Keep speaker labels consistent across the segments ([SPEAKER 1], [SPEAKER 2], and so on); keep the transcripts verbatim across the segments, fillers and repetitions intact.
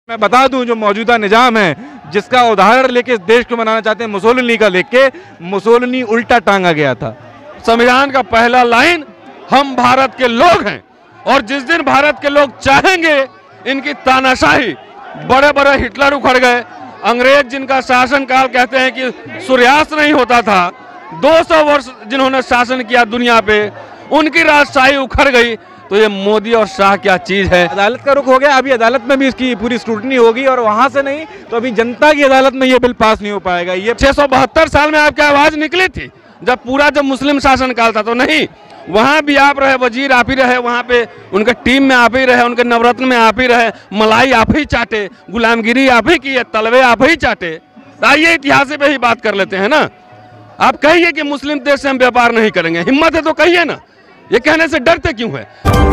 [SPEAKER 1] मैं बता दूं जो मौजूदा निजाम है जिसका उदाहरण लेके इस देश को बनाना चाहते हैं, मुसोलिनी का लेख के मुसोलिनी उल्टा टांगा गया था।
[SPEAKER 2] संविधान का पहला लाइन हम भारत के लोग हैं, और जिस दिन भारत के लोग चाहेंगे इनकी तानाशाही, बड़े बड़े हिटलर उखड़ गए, अंग्रेज जिनका शासन काल कहते हैं कि सूर्यास्त नहीं होता था, दो सौ वर्ष जिन्होंने शासन किया दुनिया पे, उनकी राजशाही उखड़ गई। तो ये मोदी और शाह क्या चीज है।
[SPEAKER 1] अदालत का रुख हो गया, अभी अदालत में भी इसकी पूरी स्क्रूटनी होगी और वहां से नहीं तो अभी जनता की अदालत में ये बिल पास नहीं हो पाएगा। ये
[SPEAKER 2] छह सौ बहत्तर साल में आपकी आवाज निकली थी जब पूरा जब मुस्लिम शासन काल था, तो नहीं, वहां भी आप रहे, वजीर आप ही रहे, वहां पे उनके टीम में आप ही रहे, उनके नवरत्न में आप ही रहे, मलाई आप ही चाटे, गुलामगिरी आप ही की, तलवे आप ही चाटे। आइए इतिहास पे ही बात कर लेते हैं ना। आप कहिए कि मुस्लिम देश से हम व्यापार नहीं करेंगे, हिम्मत है तो कहिए ना, ये कहने से डरते क्यों है।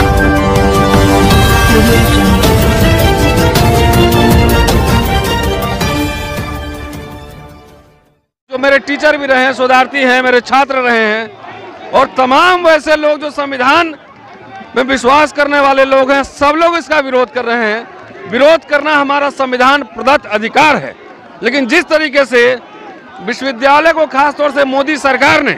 [SPEAKER 2] जो मेरे टीचर भी रहे हैं, शोधार्थी हैं, मेरे छात्र रहे हैं, और तमाम वैसे लोग जो संविधान में विश्वास करने वाले लोग हैं, सब लोग इसका विरोध कर रहे हैं। विरोध करना हमारा संविधान प्रदत्त अधिकार है, लेकिन जिस तरीके से विश्वविद्यालय को खासतौर से मोदी सरकार ने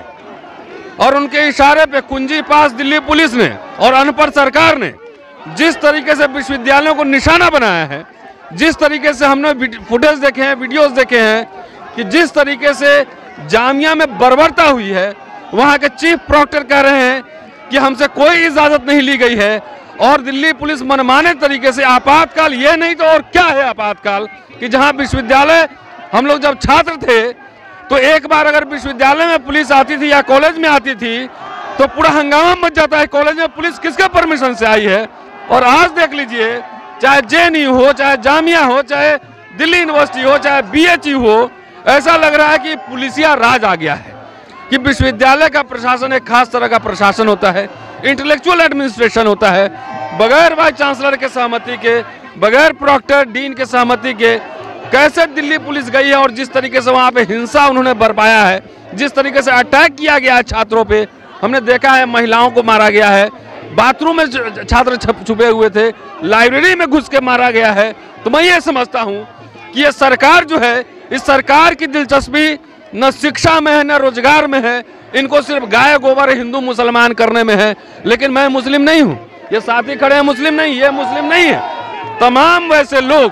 [SPEAKER 2] और उनके इशारे पे कुंजी पास दिल्ली पुलिस ने और अनपढ़ सरकार ने जिस तरीके से विश्वविद्यालयों को निशाना बनाया है, जिस तरीके से हमने फुटेज देखे हैं, वीडियोस देखे हैं कि जिस तरीके से जामिया में बर्बरता हुई है, वहाँ के चीफ प्रोक्टर कह रहे हैं कि हमसे कोई इजाज़त नहीं ली गई है, और दिल्ली पुलिस मनमाने तरीके से आपातकाल, ये नहीं तो और क्या है आपातकाल, कि जहाँ विश्वविद्यालय हम लोग जब छात्र थे तो एक बार अगर विश्वविद्यालय में पुलिस आती थी या कॉलेज में आती थी तो पूरा हंगामा मच जाता है, कॉलेज में पुलिस किसके परमिशन से आई है। और आज देख लीजिए, चाहे जे एन यू हो, चाहे जामिया हो, चाहे दिल्ली यूनिवर्सिटी हो, चाहे बी एच यू हो, ऐसा लग रहा है कि पुलिसिया राज आ गया है, कि विश्वविद्यालय का प्रशासन एक खास तरह का प्रशासन होता है, इंटेलेक्चुअल एडमिनिस्ट्रेशन होता है, बगैर वाइस चांसलर के सहमति के, बगैर प्रॉक्टर डीन के सहमति के कैसे दिल्ली पुलिस गई है, और जिस तरीके से वहाँ पे हिंसा उन्होंने बरपाया है, जिस तरीके से अटैक किया गया है छात्रों पे, हमने देखा है, महिलाओं को मारा गया है, बाथरूम में छात्र छुपे हुए थे, लाइब्रेरी में घुस के मारा गया है। तो मैं ये समझता हूँ कि ये सरकार जो है, इस सरकार की दिलचस्पी न शिक्षा में है न रोजगार में है, इनको सिर्फ गाय गोबर हिंदू मुसलमान करने में है। लेकिन मैं मुस्लिम नहीं हूँ, ये साथी खड़े हैं मुस्लिम नहीं, ये मुस्लिम नहीं है। तमाम वैसे लोग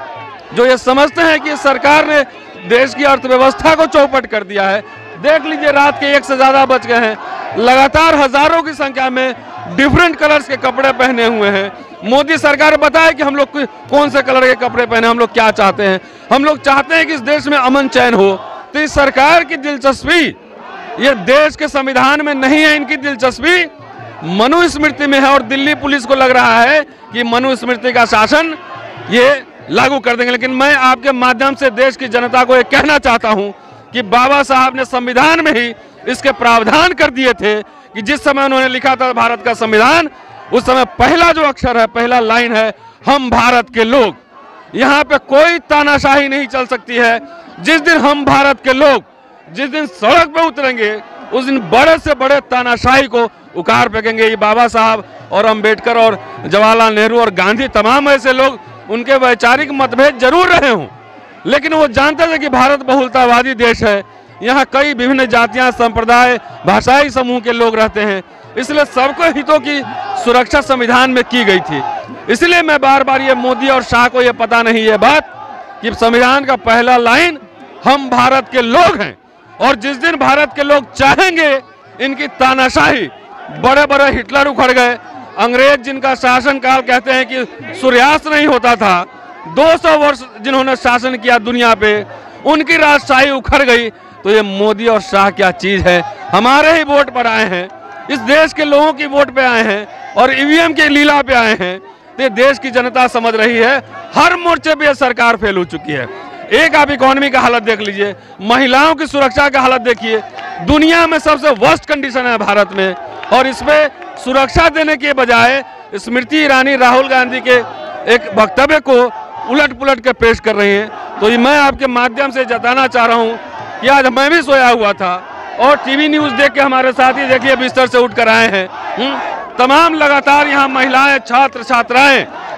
[SPEAKER 2] जो ये समझते हैं कि सरकार ने देश की अर्थव्यवस्था को चौपट कर दिया है। देख लीजिए, रात के एक से ज्यादा बज गए हैं, लगातार हजारों की संख्या में डिफरेंट कलर्स के कपड़े पहने हुए हैं। मोदी सरकार बताए कि हम लोग कौन से कलर के कपड़े पहने, हम लोग क्या चाहते हैं। हम लोग चाहते हैं कि इस देश में अमन चैन हो। तो इस सरकार की दिलचस्पी ये देश के संविधान में नहीं है, इनकी दिलचस्पी मनुस्मृति में है, और दिल्ली पुलिस को लग रहा है कि मनुस्मृति का शासन ये लागू कर देंगे। लेकिन मैं आपके माध्यम से देश की जनता को ये कहना चाहता हूं कि बाबा साहब ने संविधान में ही इसके प्रावधान कर दिए थे कि जिस समय उन्होंने लिखा था भारत का संविधान, उस समय पहला जो अक्षर है, पहला लाइन है, हम भारत के लोग। यहाँ पे कोई तानाशाही नहीं चल सकती है। जिस दिन हम भारत के लोग जिस दिन सड़क पे उतरेंगे, उस दिन बड़े से बड़े तानाशाही को उखाड़ फेंकेंगे। ये बाबा साहब और अम्बेडकर और जवाहरलाल नेहरू और गांधी, तमाम ऐसे लोग, उनके वैचारिक मतभेद जरूर रहे हों, लेकिन वो जानते थे कि भारत बहुलतावादी देश है, यहाँ कई विभिन्न जातियां, संप्रदाय, भाषाई समूह के लोग रहते हैं, इसलिए सबको हितों की सुरक्षा संविधान में की गई थी। इसलिए मैं बार बार ये मोदी और शाह को ये पता नहीं ये बात कि संविधान का पहला लाइन हम भारत के लोग हैं, और जिस दिन भारत के लोग चाहेंगे इनकी तानाशाही, बड़े बड़े हिटलर उखड़ गए, अंग्रेज जिनका शासन काल कहते हैं कि सूर्यास्त नहीं होता था, दो सौ वर्ष जिन्होंने शासन किया दुनिया पे, उनकी राजशाही उखड़ गई। तो ये मोदी और शाह क्या चीज है। हमारे ही वोट पर आए हैं, इस देश के लोगों की वोट पे आए हैं, और ई वी एम के लीला पे आए हैं। तो देश की जनता समझ रही है, हर मोर्चे पे सरकार फेल हो चुकी है। एक आप इकोनॉमी का हालत देख लीजिए, महिलाओं की सुरक्षा का हालत देखिए, दुनिया में सबसे वर्स्ट कंडीशन है भारत में, और इसमें सुरक्षा देने के बजाय स्मृति ईरानी राहुल गांधी के एक वक्तव्य को उलट पुलट के पेश कर रही हैं। तो ये मैं आपके माध्यम से जताना चाह रहा हूँ कि आज मैं भी सोया हुआ था, और टीवी न्यूज़ देख के हमारे साथी देखिए बिस्तर से उठ कर आए हैं। तमाम लगातार यहाँ महिलाएं, छात्र छात्राएं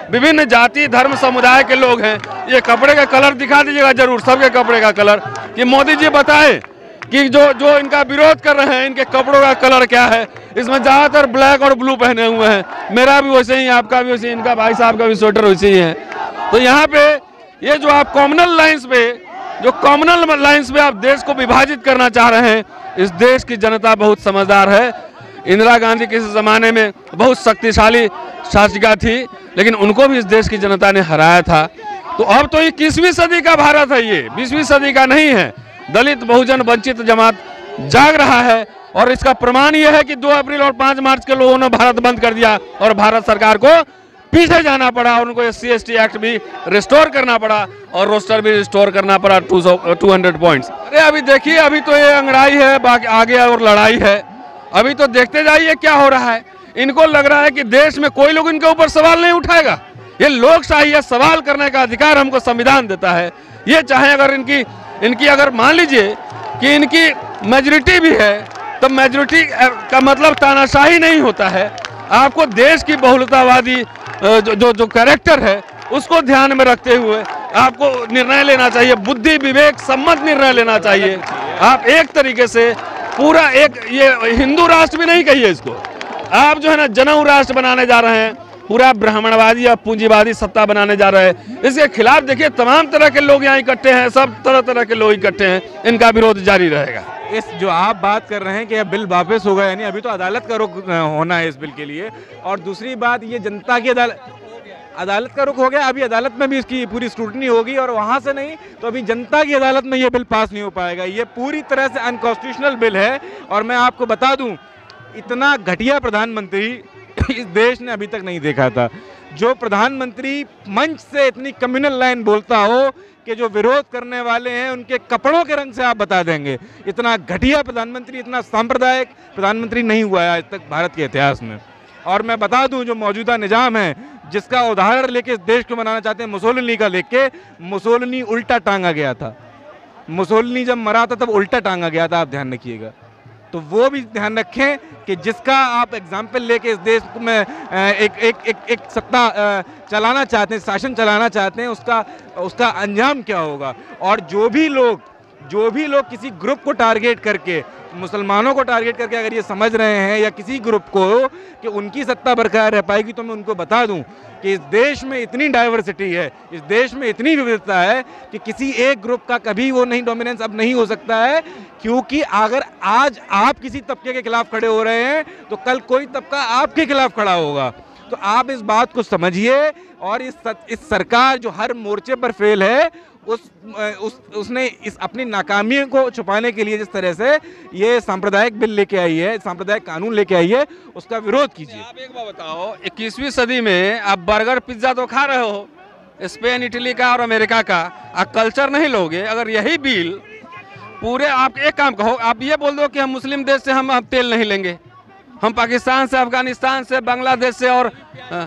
[SPEAKER 2] विभिन्न जाति धर्म समुदाय के लोग हैं। ये कपड़े का कलर दिखा दीजिएगा जरूर, सबके कपड़े का कलर, कि मोदी जी बताएं कि जो जो इनका विरोध कर रहे हैं इनके कपड़ों का कलर क्या है। इसमें ज़्यादातर ब्लैक और ब्लू पहने हुए हैं। मेरा भी वैसे ही, आपका भी वैसे ही, इनका भाई साहब का भी स्वेटर वैसे ही है। तो यहाँ पे ये जो आप कॉमनल लाइन्स पे जो कॉमनल लाइन्स पे आप देश को विभाजित करना चाह रहे हैं, इस देश की जनता बहुत समझदार है। इंदिरा गांधी किसी ज़माने में बहुत शक्तिशाली शासिका थी, लेकिन उनको भी इस देश की जनता ने हराया था। तो अब तो ये इक्कीसवीं सदी का भारत है, ये बीसवीं सदी का नहीं है। दलित बहुजन वंचित जमात जाग रहा है और इसका प्रमाण यह है कि दो अप्रैल और पाँच मार्च के लोगों ने भारत बंद कर दिया और भारत सरकार को पीछे जाना पड़ा और उनको S C S T act भी रिस्टोर करना पड़ा और रोस्टर भी रिस्टोर करना पड़ा टू हंड्रेड पॉइंट्स। अरे अभी देखिए, अभी तो ये अंगड़ाई है, बाकी आगे और लड़ाई है। अभी तो देखते जाइए क्या हो रहा है। इनको लग रहा है कि देश में कोई लोग इनके ऊपर सवाल नहीं उठाएगा। ये लोकशाही है, सवाल करने का अधिकार हमको संविधान देता है। ये चाहे अगर इनकी इनकी अगर मान लीजिए कि इनकी मेजोरिटी भी है, तो मेजोरिटी का मतलब तानाशाही नहीं होता है। आपको देश की बहुलतावादी जो जो जो कैरेक्टर है उसको ध्यान में रखते हुए आपको निर्णय लेना चाहिए, बुद्धि विवेक सम्मत निर्णय लेना चाहिए। आप एक तरीके से पूरा एक, ये हिंदू राष्ट्र भी नहीं कहिए इसको, आप जो है ना जनेऊ राष्ट्र बनाने जा रहे हैं, पूरा ब्राह्मणवादी या पूंजीवादी सत्ता बनाने जा रहे हैं। इसके खिलाफ देखिए तमाम तरह के लोग यहाँ इकट्ठे हैं, सब तरह तरह के लोग इकट्ठे हैं, इनका विरोध जारी रहेगा।
[SPEAKER 1] इस जो आप बात कर रहे हैं कि अब बिल वापस होगा, यानी अभी तो अदालत का रुख होना है इस बिल के लिए, और दूसरी बात ये जनता की अदालत अदालत का रुख हो गया। अभी अदालत में भी इसकी पूरी स्क्रूटनी होगी और वहाँ से नहीं तो अभी जनता की अदालत में ये बिल पास नहीं हो पाएगा। ये पूरी तरह से अनकॉन्स्टिट्यूशनल बिल है। और मैं आपको बता दूं, इतना घटिया प्रधानमंत्री इस देश ने अभी तक नहीं देखा था। जो प्रधानमंत्री मंच से इतनी कम्युनल लाइन बोलता हो कि जो विरोध करने वाले हैं उनके कपड़ों के रंग से आप बता देंगे, इतना घटिया प्रधानमंत्री, इतना सांप्रदायिक प्रधानमंत्री नहीं हुआ है आज तक भारत के इतिहास में। और मैं बता दूं, जो मौजूदा निज़ाम है जिसका उदाहरण लेके इस देश को बनाना चाहते हैं, मुसोलिनी का लेके, मुसोलिनी उल्टा टांगा गया था। मुसोलिनी जब मरा था तब उल्टा टांगा गया था, आप ध्यान रखिएगा। तो वो भी ध्यान रखें कि जिसका आप एग्जाम्पल लेके इस देश में एक एक एक, एक सत्ता चलाना चाहते हैं, शासन चलाना चाहते हैं, उसका उसका अंजाम क्या होगा। और जो भी लोग जो भी लोग किसी ग्रुप को टारगेट करके, मुसलमानों को टारगेट करके अगर ये समझ रहे हैं या किसी ग्रुप को कि उनकी सत्ता बरकरार रह पाएगी, तो मैं उनको बता दूं कि इस देश में इतनी डाइवर्सिटी है, इस देश में इतनी विविधता है कि किसी एक ग्रुप का कभी वो नहीं डोमिनेंस अब नहीं हो सकता है। क्योंकि अगर आज आप किसी तबके के खिलाफ खड़े हो रहे हैं तो कल कोई तबका आपके खिलाफ खड़ा होगा। तो आप इस बात को समझिए। और इस इस सरकार जो हर मोर्चे पर फेल है, उस उस उसने इस अपनी नाकामी को छुपाने के लिए जिस तरह से ये सांप्रदायिक बिल लेके आई है, सांप्रदायिक कानून लेके आई है, उसका विरोध कीजिए।
[SPEAKER 2] आप एक बात बताओ, इक्कीसवीं सदी में आप बर्गर पिज्जा तो खा रहे हो, स्पेन इटली का और अमेरिका का, आप कल्चर नहीं लोगे। अगर यही बिल पूरे, आप एक काम कहो, आप ये बोल दो कि हम मुस्लिम देश से हम, हम तेल नहीं लेंगे, हम पाकिस्तान से, अफगानिस्तान से, बांग्लादेश से, और आ,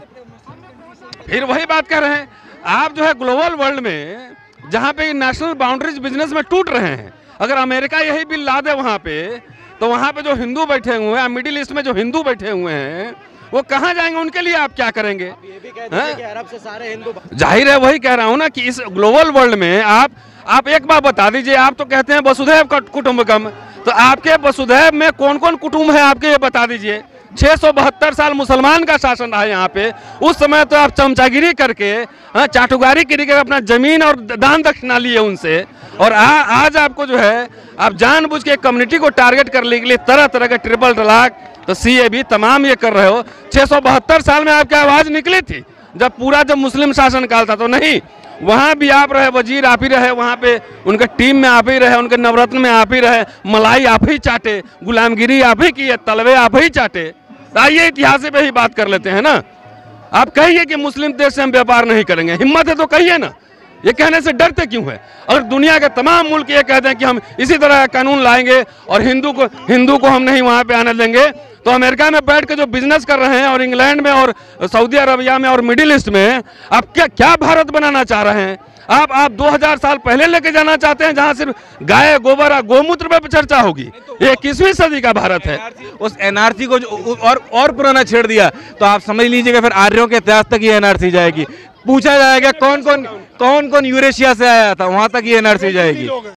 [SPEAKER 2] फिर वही बात कर रहे हैं आप। जो है ग्लोबल वर्ल्ड में जहाँ पे नेशनल बाउंड्रीज बिजनेस में टूट रहे हैं, अगर अमेरिका यही बिल ला दे वहाँ पे, तो वहाँ पे जो हिंदू बैठे हुए हैं, मिडिल ईस्ट में जो हिंदू बैठे हुए हैं, वो कहाँ जाएंगे? उनके लिए आप क्या करेंगे?
[SPEAKER 3] ये भी कहते हैं कि अरब से सारे हिंदू,
[SPEAKER 2] जाहिर है वही कह रहा हूँ ना कि इस ग्लोबल वर्ल्ड में आप आप एक बात बता दीजिए। आप तो कहते हैं वसुधैव कुटुंबकम, तो आपके वसुधैव में कौन कौन कुटुंब है आपके, ये बता दीजिए। छः सौ बहत्तर साल मुसलमान का शासन रहा यहाँ पे। उस समय तो आप चमचागिरी करके, चाटुकारी करके अपना जमीन और दान दक्षिणा लिए उनसे, और आ, आज आपको जो है आप जानबूझ के कम्युनिटी को टारगेट करने के लिए तरह तरह के ट्रिपल तलाक, तो सी ए भी तमाम ये कर रहे हो। छः सौ बहत्तर साल में आपकी आवाज़ निकली थी जब पूरा जब मुस्लिम शासन काल था, तो नहीं, वहाँ भी आप रहे, वजीर आप ही रहे, वहाँ पे उनके टीम में आप ही रहे, उनके नवरत्न में आप ही रहे, मलाई आप ही चाटे, गुलामगिरी आप ही की, तलवे आप ही चाटे। आइए इतिहास पे ही बात कर लेते हैं ना। आप कहिए कि मुस्लिम देश से हम व्यापार नहीं करेंगे, हिम्मत है तो कहिए ना। ये कहने से डरते क्यों है? अगर दुनिया के तमाम मुल्क ये कहते हैं कि हम इसी तरह का कानून लाएंगे और हिंदू को हिंदू को हम नहीं वहाँ पे आने देंगे, तो अमेरिका में बैठ के जो बिजनेस कर रहे हैं और इंग्लैंड में और सऊदी अरबिया में और मिडिल ईस्ट में आप क्या क्या भारत बनाना चाह रहे हैं? आप आप दो हज़ार साल पहले लेके जाना चाहते हैं जहां सिर्फ गाय गोबर और गोमूत्र पे चर्चा होगी। ये इक्कीसवीं सदी का भारत है।
[SPEAKER 1] उस एनआरसी को जो और और पुराना छेड़ दिया तो आप समझ लीजिएगा फिर आर्यों के इतिहास तक ये एनआरसी जाएगी। पूछा जाएगा कौन कौन कौन कौन यूरेशिया से आया था, वहां तक ये एनआरसी जाएगी।